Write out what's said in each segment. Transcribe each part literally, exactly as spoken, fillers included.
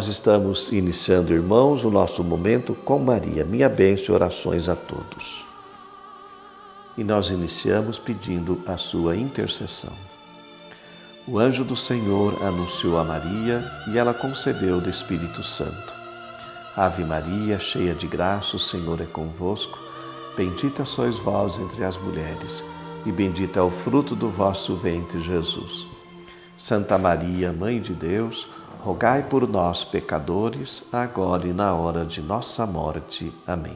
Nós estamos iniciando, irmãos, o nosso momento com Maria. Minha bênção e orações a todos. E nós iniciamos pedindo a sua intercessão. O anjo do Senhor anunciou a Maria e ela concebeu do Espírito Santo. Ave Maria, cheia de graça, o Senhor é convosco. Bendita sois vós entre as mulheres, e bendito é o fruto do vosso ventre, Jesus. Santa Maria, Mãe de Deus, rogai por nós, pecadores, agora e na hora de nossa morte. Amém.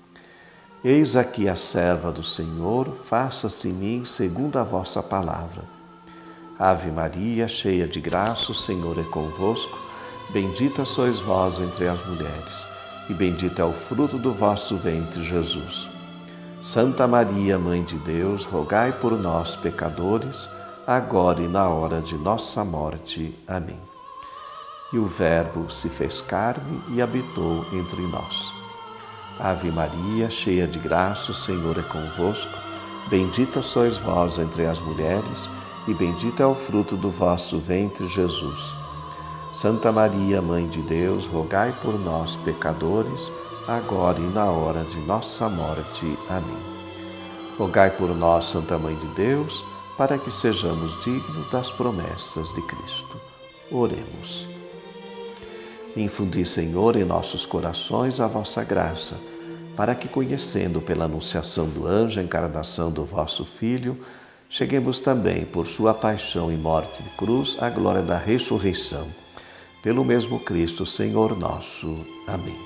Eis aqui a serva do Senhor, faça-se em mim segundo a vossa palavra. Ave Maria, cheia de graça, o Senhor é convosco. Bendita sois vós entre as mulheres, e bendito é o fruto do vosso ventre, Jesus. Santa Maria, Mãe de Deus, rogai por nós, pecadores, agora e na hora de nossa morte. Amém. E o Verbo se fez carne e habitou entre nós. Ave Maria, cheia de graça, o Senhor é convosco. Bendita sois vós entre as mulheres, e bendito é o fruto do vosso ventre, Jesus. Santa Maria, Mãe de Deus, rogai por nós, pecadores, agora e na hora de nossa morte. Amém. Rogai por nós, Santa Mãe de Deus, para que sejamos dignos das promessas de Cristo. Oremos. Infundi, Senhor, em nossos corações a vossa graça, para que, conhecendo pela anunciação do anjo a encarnação do vosso Filho, cheguemos também, por sua paixão e morte de cruz, à glória da ressurreição. Pelo mesmo Cristo, Senhor nosso. Amém.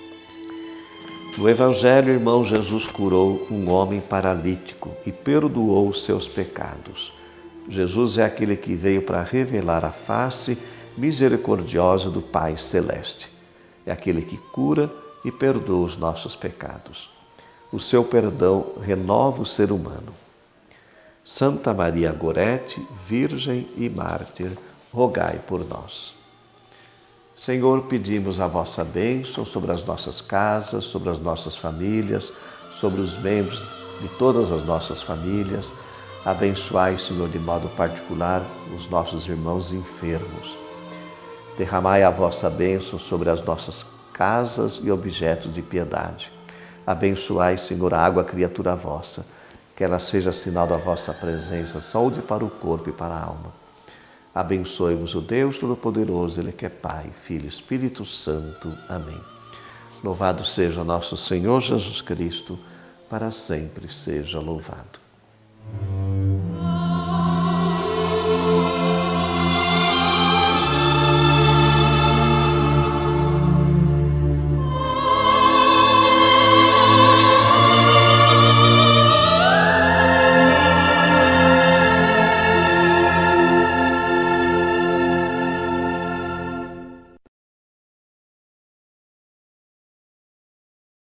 No Evangelho, irmão, Jesus curou um homem paralítico e perdoou os seus pecados. Jesus é aquele que veio para revelar a face misericordiosa do Pai Celeste. É aquele que cura e perdoa os nossos pecados. O seu perdão renova o ser humano. Santa Maria Gorete, Virgem e Mártir, rogai por nós. Senhor, pedimos a vossa bênção sobre as nossas casas, sobre as nossas famílias, sobre os membros de todas as nossas famílias. Abençoai, Senhor, de modo particular, os nossos irmãos enfermos. Derramai a vossa bênção sobre as nossas casas e objetos de piedade. Abençoai, Senhor, a água criatura vossa, que ela seja sinal da vossa presença, saúde para o corpo e para a alma. Abençoe-vos o Deus Todo-Poderoso, Ele que é Pai, Filho e Espírito Santo. Amém. Louvado seja nosso Senhor Jesus Cristo, para sempre seja louvado.